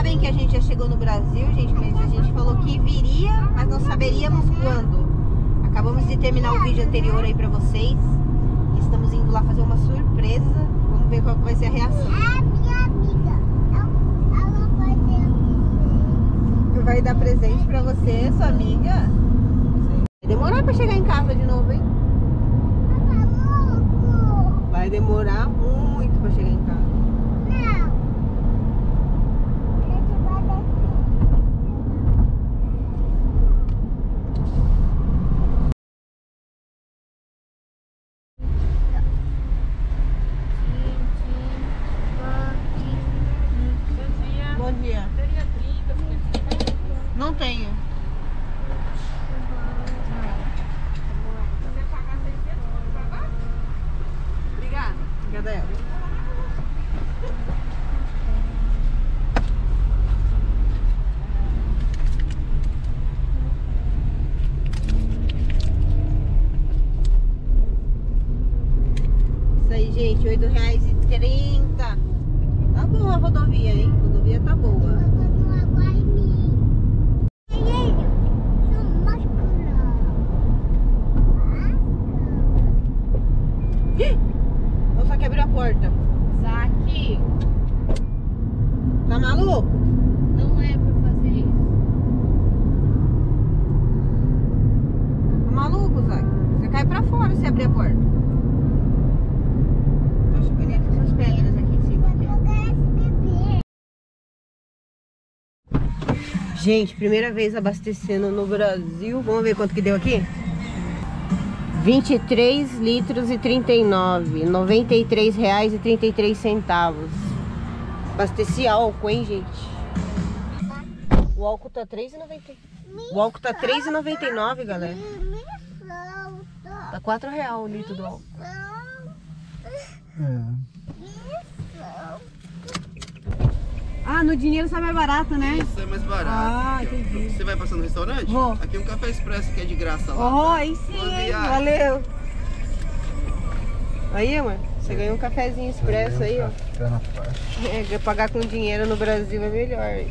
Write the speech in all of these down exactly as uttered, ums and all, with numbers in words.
sabem que a gente já chegou no Brasil, gente, mas a gente falou que viria, mas não saberíamos quando. Acabamos de terminar o vídeo anterior aí pra vocês. Estamos indo lá fazer uma surpresa. Vamos ver qual vai ser a reação. É minha amiga. Ela vai ter. Vai dar presente pra você, sua amiga? Vai demorar pra chegar em casa de novo, hein? Vai demorar muito pra chegar em casa. Não. Bom dia. Não tenho. Obrigada. Obrigada, ela. Isso aí, gente. oito reais e trinta. Tá boa a rodovia, hein? A rodovia tá boa. Só que abriu a porta. Zaque, Tá maluco? não é pra fazer isso. Tá maluco, Zé? Você cai pra fora se abrir a porta. Acho bonito essas pedras aqui em cima. Gente, primeira vez abastecendo no Brasil. Vamos ver quanto que deu aqui? vinte e três litros e trinta e nove, noventa e três reais e trinta e três centavos. Abasteci álcool, hein, gente? O álcool tá três reais e noventa e nove. O álcool tá três reais e noventa e nove, galera. Tá quatro reais o litro do álcool. É. Ah, no dinheiro sai mais barato, né? Isso é mais barato. Ah, Aqui, ó. entendi. Você vai passar no restaurante? Vou. Aqui um café expresso que é de graça lá. Oh, tá? aí sim, Boa hein? viagem. Valeu. Aí, amor, você ganhou um cafezinho expresso aí, ó. Fica na faixa. É, pagar com dinheiro no Brasil é melhor.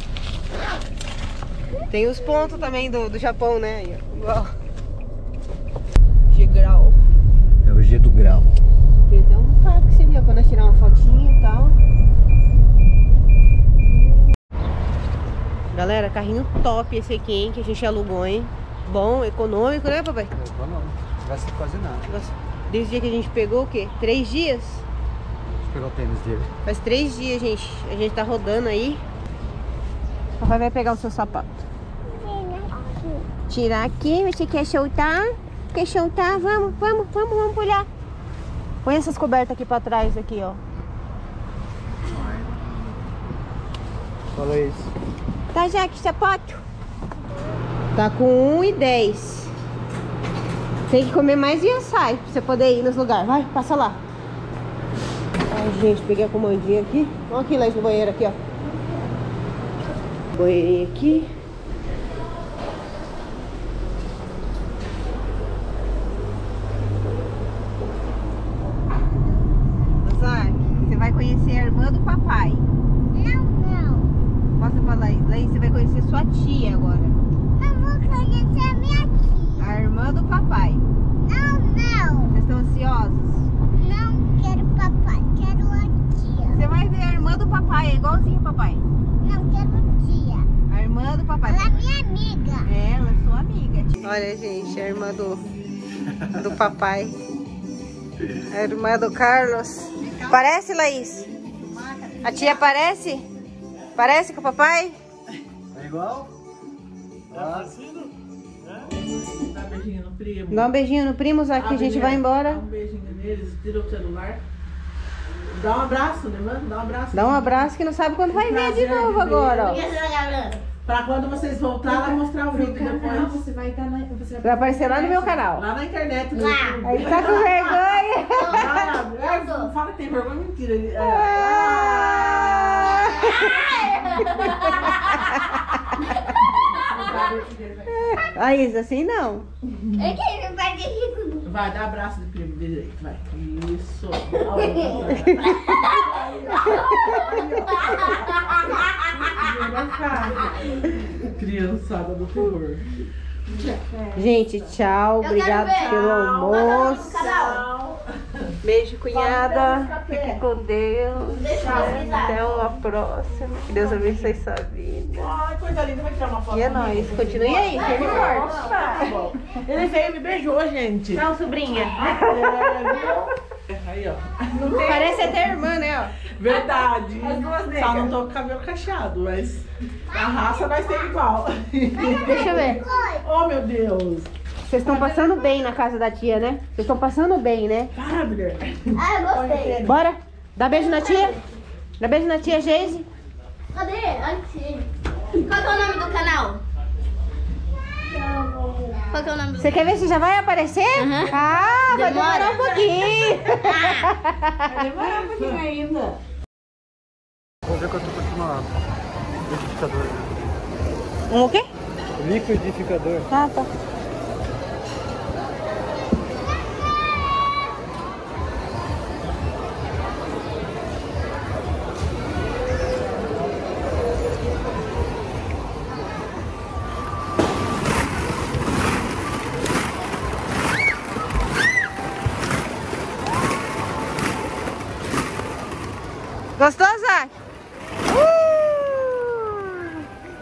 Tem os pontos também do, do Japão, né? Aí, ó. Igual. De grau. É o G do grau. Tem até um táxi ali, ó, pra nós tirar uma fotinha e tal. Galera, carrinho top esse aqui, hein? Que a gente alugou, hein? Bom, econômico, né, papai? Não, não. Não vai ser quase nada. Desde o dia que a gente pegou, o quê? Três dias? Deixa eu pegar o tênis dele. Faz três dias, gente. A gente tá rodando aí. Papai vai pegar o seu sapato. Tirar aqui. Você quer soltar? Quer soltar? Vamos, vamos, vamos, vamos pular. Põe essas cobertas aqui pra trás, aqui, ó. Fala isso. Tá, Jaque, sapato? Tá com um e dez. Tem que comer mais e sai pra você poder ir nos lugares. Vai, passa lá. Ai, gente, peguei a comandinha aqui. Olha aqui, lá no banheiro aqui, ó. Banheirinho aqui. Zaque, você vai conhecer a irmã do papai. Não, não. Mostra pra Laís. Laís, você vai conhecer sua tia agora. Eu vou conhecer a minha tia. A irmã do papai. Não, não. Vocês estão ansiosos? Não quero papai, quero a tia. Você vai ver a irmã do papai, é igualzinho o papai. Não quero tia. A irmã do papai. Ela é minha amiga. É, ela é sua amiga. Olha, gente, a irmã do, do papai. A irmã do Carlos. Parece, Laís? A tia parece? Parece com o papai? É igual? Tá parecido? Dá um beijinho no primo. Dá um beijinho no primo, Zaque, que a gente vai embora. Dá um beijinho neles, tira o celular. Dá um abraço, né, mano? Dá um abraço. Dá um abraço que não sabe quando vai ver de novo agora, ó. Pra quando vocês voltarem, ela mostrar o vídeo depois. Você vai estar na. Você Vai aparecer lá no meu canal. Lá na internet. No Lá. YouTube. Aí tá com vergonha. Ah, é, não fala que tem vergonha, mentira. É. Ah, isso assim não. Eu quero fazer isso. Vai, dá abraço do primo direito, vai. Isso. Criançada do terror. Gente, tchau. Obrigado pelo almoço. Beijo, cunhada. Fique com Deus. Até uma próxima. Que Deus abençoe sua vida. Ai, coisa linda. Vai tirar uma foto. E é nóis. Continue aí, firme e forte. Tá bom. Ele veio e me beijou, gente. Não, sobrinha. É, viu? Aí, ó. Parece até irmã, né? Ó. Verdade. As duas Só negras. não tô com o cabelo cacheado, mas a raça nós temos igual. Deixa eu ver. Oh, meu Deus. Vocês estão passando bem na casa da tia, né? Vocês estão passando bem, né? Para, mulher. Ah, eu gostei. Bora? Dá beijo na tia? Dá beijo na tia, Geise? Cadê? Aqui. Qual que é o nome do canal? Qual que é o nome do Você quer ver se já vai aparecer? Ah, vai Demora. demorar um pouquinho. Vai demorar um pouquinho ainda. Vamos ver quanto custa uma liquidificador. Um o quê? Liquidificador. Ah, tá. Gostou, Zac? Uh!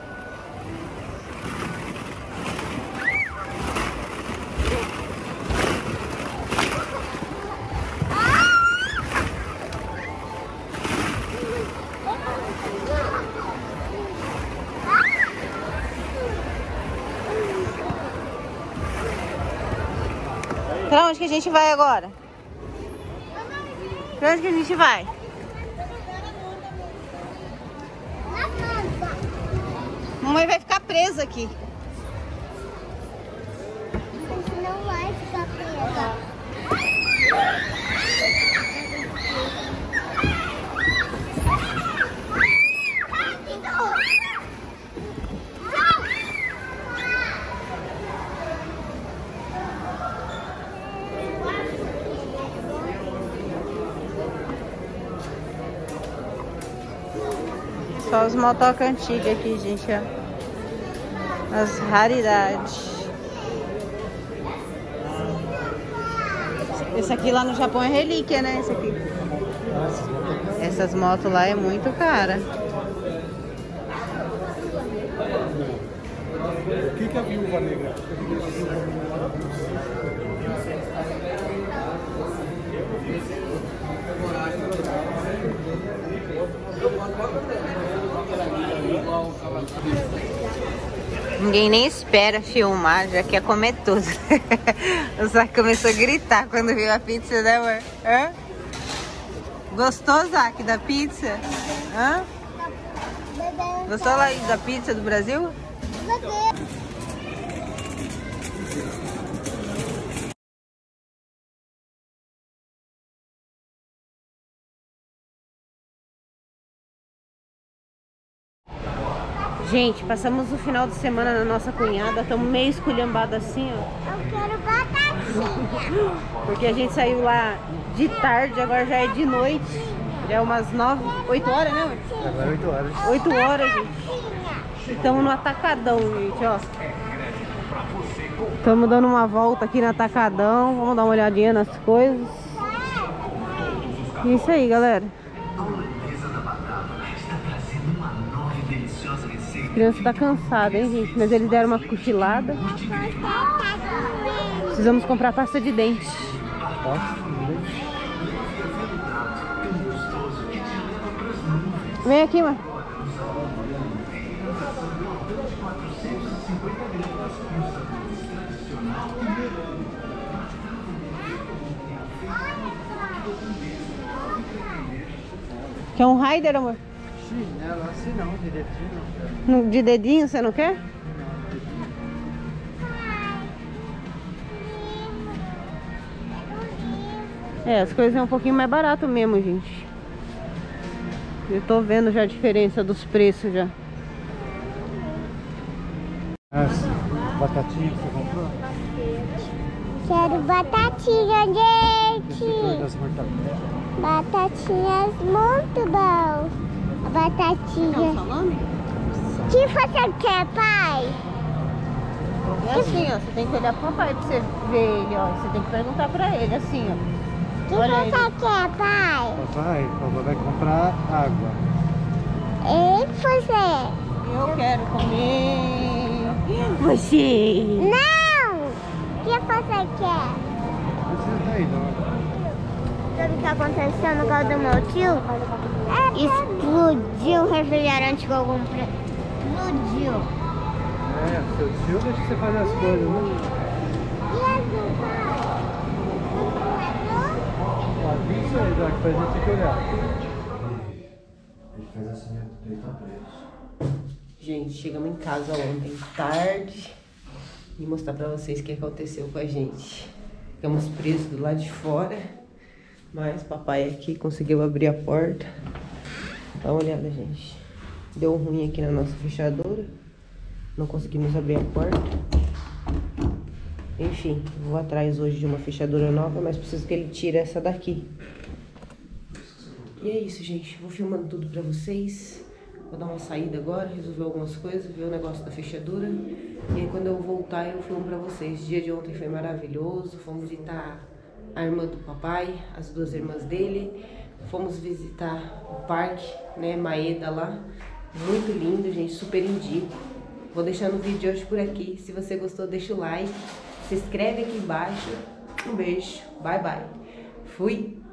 Pra onde que a gente vai agora? Pra onde que a gente vai? Mamãe vai ficar presa aqui. Não vai ficar presa. Só os motoca antigos aqui, gente, ó. As raridades. Esse aqui lá no Japão é relíquia, né? Esse aqui. Essas motos lá é muito cara. O que, que é a viúva negra? Ninguém nem espera filmar, já quer comer tudo. O Zac começou a gritar quando viu a pizza, né, amor? Hã? Gostou, Zac, da pizza? Hã? Gostou lá da pizza do Brasil? Gente, passamos o final de semana na nossa cunhada, estamos meio esculhambados assim, ó. Eu quero batatinha. Porque a gente saiu lá de tarde, agora já é de noite. Já é umas nove, oito horas, né, amor? Agora é oito horas. oito horas, gente. Estamos no Atacadão, gente, ó. Estamos dando uma volta aqui no Atacadão. Vamos dar uma olhadinha nas coisas. E isso aí, galera. As crianças estão cansadas, hein, gente? Mas eles deram uma cochilada. Precisamos comprar pasta de dente. Vem aqui, mãe. Quer um Raider, amor? Chinelo, assim não, de dedinho No- De dedinho, você não quer? É, as coisas são um pouquinho mais barato mesmo, gente. Eu tô vendo já a diferença dos preços já. As batatinhas que você comprou? Quero batatinha, Esse foi gente. das mortadelas. Batatinhas muito bom. A batatinha. salame? que você quer, pai? É assim, ó. Você tem que olhar pro papai pra você ver ele, ó. Você tem que perguntar pra ele, assim, ó. O que Olha você ele. quer, pai? Papai, papai vai comprar água. E você? Eu quero comer. Você. Não! O que você quer? Precisa daí, não. Sabe o que tá acontecendo no carro do meu tio? Explodiu o refrigerante que eu comprei. Explodiu. É, seu tio deixa você fazer as coisas, né? E azul, pai? Ó, isso aí, Doc, pra gente ter que olhar. Ele fez assim, ele tá preso. Gente, chegamos em casa ontem tarde e mostrar pra vocês o que aconteceu com a gente. Ficamos presos do lado de fora, mas papai aqui conseguiu abrir a porta. Dá uma olhada, gente. Deu ruim aqui na nossa fechadura. Não conseguimos abrir a porta. Enfim, vou atrás hoje de uma fechadura nova, mas preciso que ele tire essa daqui. E é isso, gente. Vou filmando tudo pra vocês. Vou dar uma saída agora, resolver algumas coisas, ver o negócio da fechadura. E aí quando eu voltar eu filmo pra vocês. O dia de ontem foi maravilhoso. Fomos visitar a irmã do papai, as duas irmãs dele. Fomos visitar o parque, né, Maeda lá. Muito lindo, gente. Super indico. Vou deixando o vídeo de hoje por aqui. Se você gostou, deixa o like. Se inscreve aqui embaixo. Um beijo. Bye, bye. Fui.